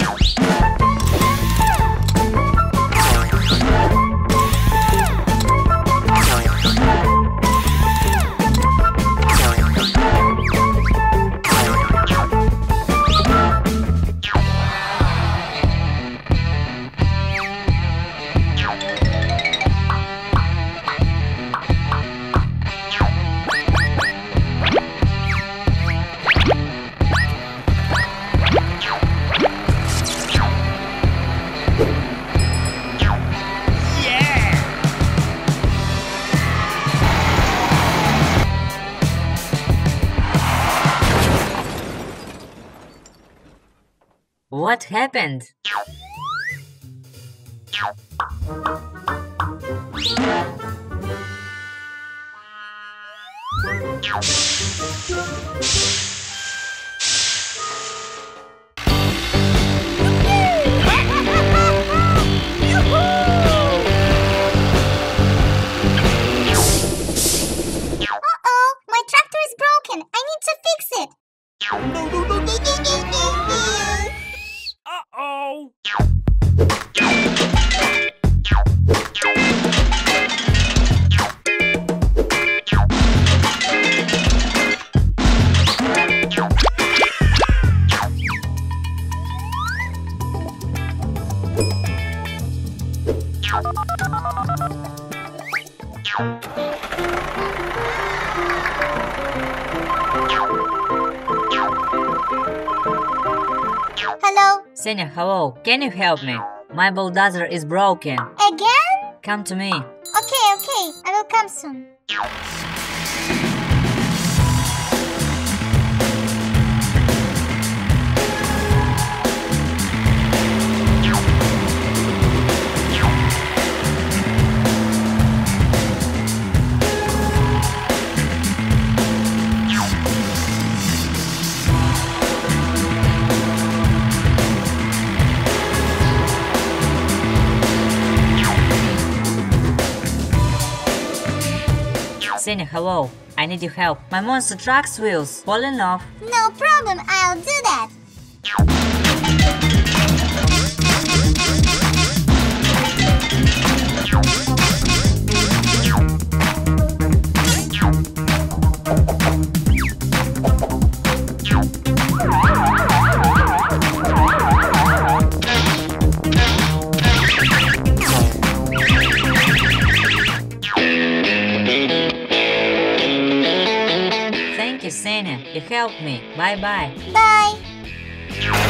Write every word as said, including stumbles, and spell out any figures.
What happened? Uh-oh, my tractor is broken. I need to fix it. Uh-oh! Hello? Senya, hello. Can you help me? My bulldozer is broken. Again? Come to me. Okay, okay. I will come soon. Senya, hello. I need your help. My monster truck's wheels falling off. No problem. I'll do that. Thank you, Senya. You helped me. Bye-bye. Bye.